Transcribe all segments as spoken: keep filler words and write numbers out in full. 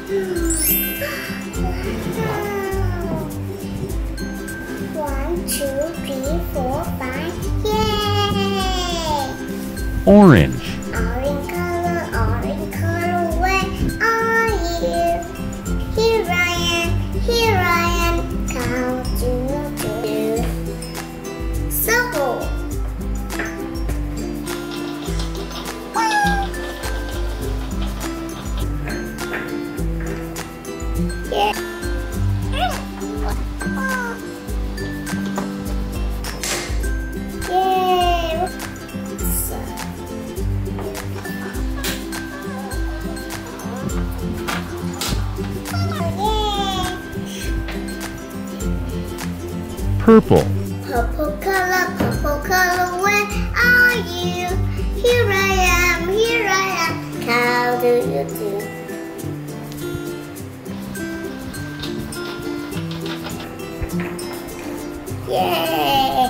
One, two, three, four, five. Yay! Orange. Orange color, orange color, where are you? Here I am, here I am. Count to two. Circle. Yeah. Yay! Purple. Purple color, purple color, where are you? Here I am, here I am. How do you do? Yay!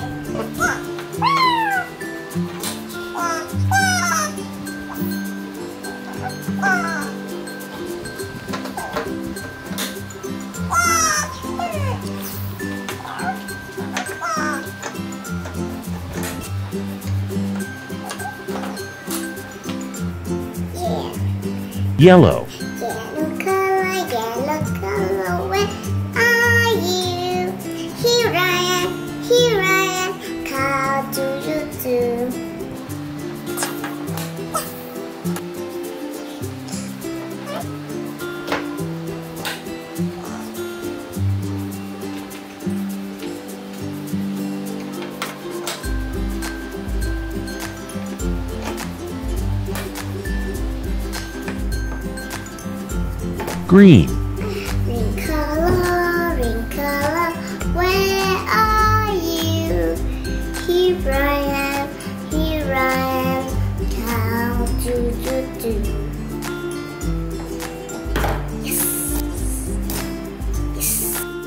Yellow. Yellow color, yellow color, where are you? Here I am, here I am. How do you do? Green. Green color, green color, where are you? Here I am, here I am. How do you do? Yes. Yes.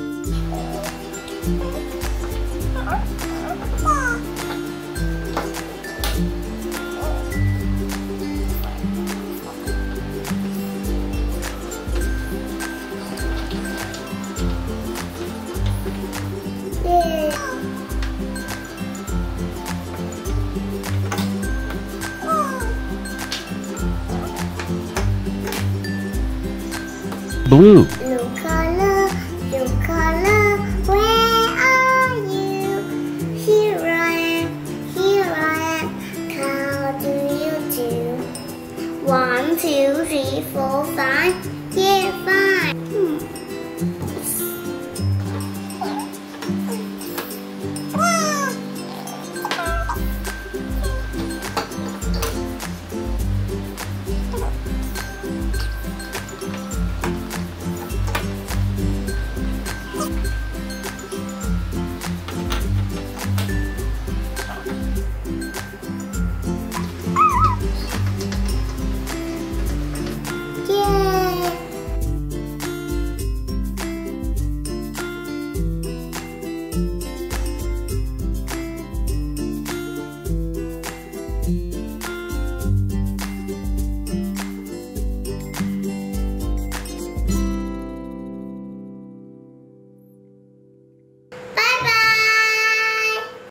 Blue. Blue color, blue color, where are you? Here I am, here I am. How do you do? One, two, three, four, five. Yeah.